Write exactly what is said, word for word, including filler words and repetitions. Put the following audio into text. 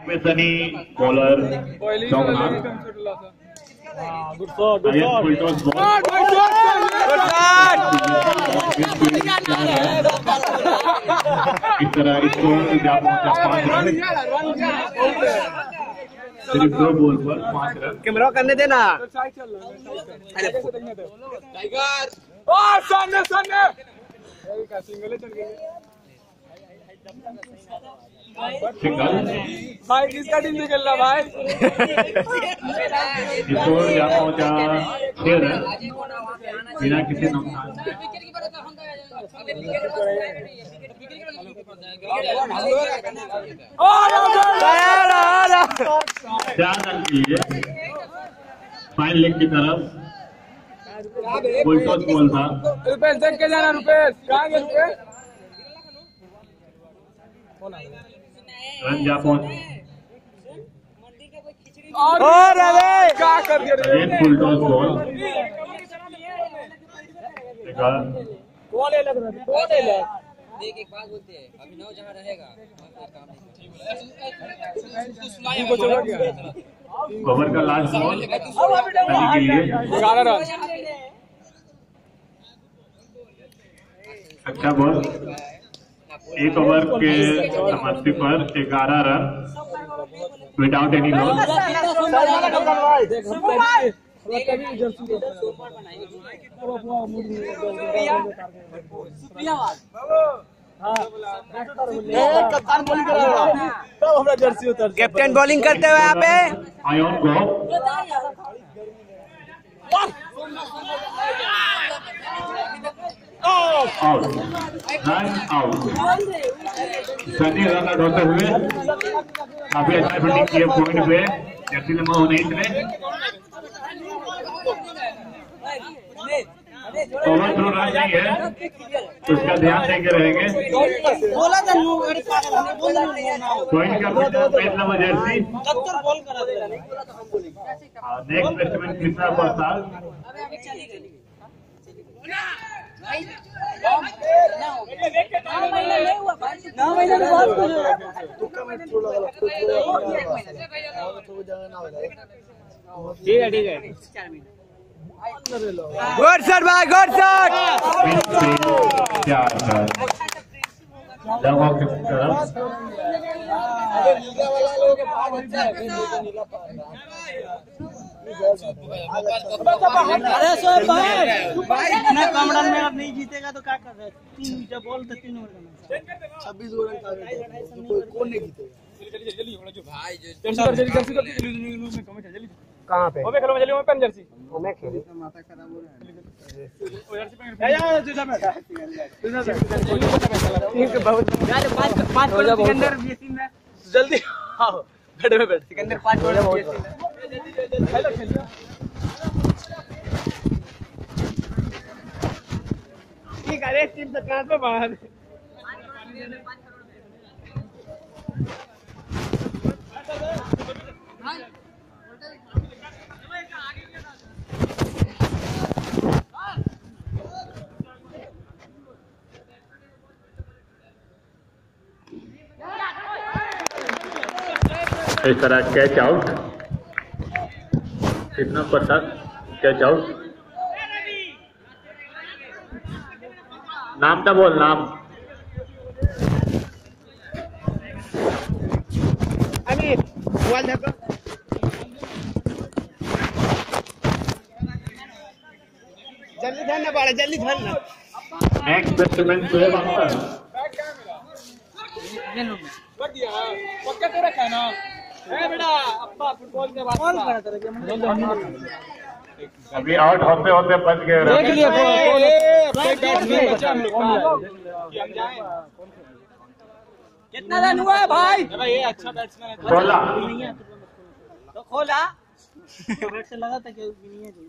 में Sunny bowler Chauhan good shot good shot full toss ball इस तरह स्कोर जा पहुंचा पांच रन सिर्फ दो बॉल पर पांच रन। कैमरा करने देना सामने सामने सिंगल भाई किसका टीम निकल रहा भाई स्कोर जा पहुंचा छह रन बिना किसी नुकसान चार रन के लिए फाइन लेग की तरफ फुल टॉस बॉल था। रुपेश देख के जाना रुपेश कहाँ गए रुपेश रन जा पहुंचे और क्या कर दिया फुल टॉस बॉल कौन है लग रहा है कौन है लग देख एक बात बोलते हैं अभिनव जहाँ रहेगा ओवर का लास्ट बॉल के लिए ग्यारह रन अच्छा बॉल एक ओवर के समाप्ति पर ग्यारह run without any loss. Captain bowling करते हुए यहाँ पे आयोन go out run out Sunny run out होते हुए काफी अच्छा फील्डिंग किए पॉइंट पे जर्सी नंबर उन्नीस ने ओवर थ्रो रन नहीं है तो उसका ध्यान देके रहेंगे। पॉइंट का pace number jersey next batsman Krishna Prasad ठीक है ठीक है गुड शॉट भाई गुड शॉट चार रन लगभग की तरफ अरे सो भाई इतना कम रन में अब नहीं जीतेगा तो क्या कर रहे हैं तीन जब बॉल तो तीन ओवर छब्बीस ओवर का कौन नहीं जीतेगा भाई जल्दी जल्दी जल्दी कहाँ पे ओबे खेलो मैं जल्दी मैं पेन जर्सी मैं खेले माथा खराब हो रहा है यार बहुत यार पांच पांच बॉल सिकंदर बीएससी में जल्दी आओ बैठ में बैठ सिकंदर पांच बॉल बीएससी में हेलो खेल ठीक है एक टीम से ट्रांसफर बाहर इस तरह कैच आउट कितना प्रसाद कैच आउट नाम था बोल नाम अमित मोबाइल देखो जल्दी धरना पड़ा जल्दी धरना नेक्स्ट बैट्समैन शोएब अख्तर बढ़िया पक्का तो रखा ना ए बेटा अब्बा फुटबॉल के बाद कॉल करा तेरे के अभी आउट होते होते बच गए देख लिया बैट्समैन बचा हम लोग कि हम जाएं कितना रन हुआ है भाई भाई ये अच्छा बैट्समैन है सोलह तो खोला बैट से लगा था कि नहीं है।